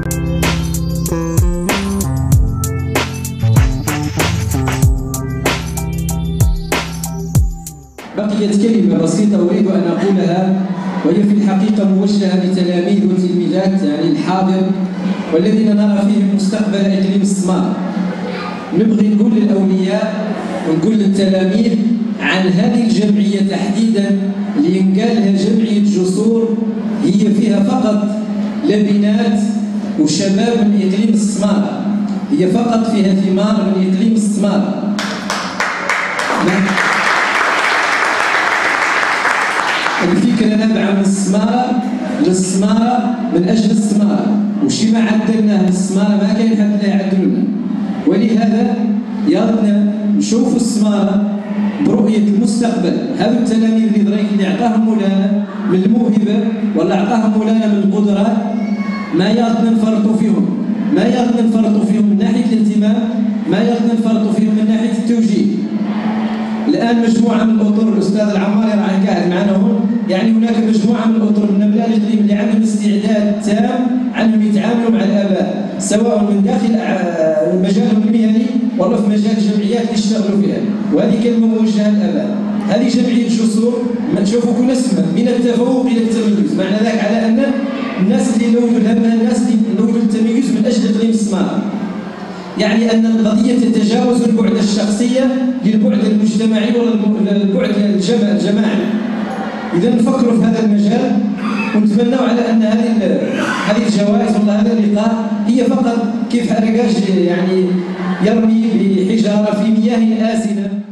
بقيت كلمة بسيطة أريد أن أقولها، وهي في الحقيقة موجهة لتلاميذ وتلميذات يعني الحاضر والذين نرى فيهم مستقبل إقليم السمار. نبغي نقول للأولياء ونقول للتلاميذ عن هذه الجمعية تحديدا اللي ينقال لها جمعية جسور، هي فيها فقط لبنات وشباب من إقليم السمار، هي فقط فيها ثمار من إقليم السمار. الفكرة نابعة من السمارة للسمارة من أجل السمارة، وشي ما عدلناه للسمارة ما كاين حد لا يعدلوا لنا، ولهذا يارنا نشوفوا السمارة برؤية المستقبل. هذو التلاميذ اللي عطاهم مولانا من الموهبة ولا عطاهم مولانا من القدرات، ما يارنا نفرطوا فيهم، ما يارنا نفرطوا فيهم من ناحية الانتماء، ما يارنا نفرطوا فيهم من ناحية التوجيه. الآن مجموعة من الأطر، الأستاذ العماري راه قاعد معنا هون، يعني هناك مجموعة من الأطر من أبناء الإقليم اللي عندهم استعداد تام أنهم يتعاملوا مع الآباء، سواء من داخل مجالهم المهني ولا في مجال الجمعيات اللي يشتغلوا فيها، وهذه كلمة موجهة للآباء. هذه جمعية جسور ما تشوفوا كل اسمها من التفوق إلى التميز، معنى ذلك على أن الناس اللي نوجدوا همها الناس اللي نوجدوا التميز من أجل إقليم السمار، يعني أن القضية تتجاوز البعد الشخصية للبعد المجتمعي ولا البعد الجماعي. إذا نفكروا في هذا المجال ونتمنوا على أن هذه الجوائز والله هذا اللقاء هي فقط كيف حرقاش يعني يرمي بحجارة في مياه آسنة.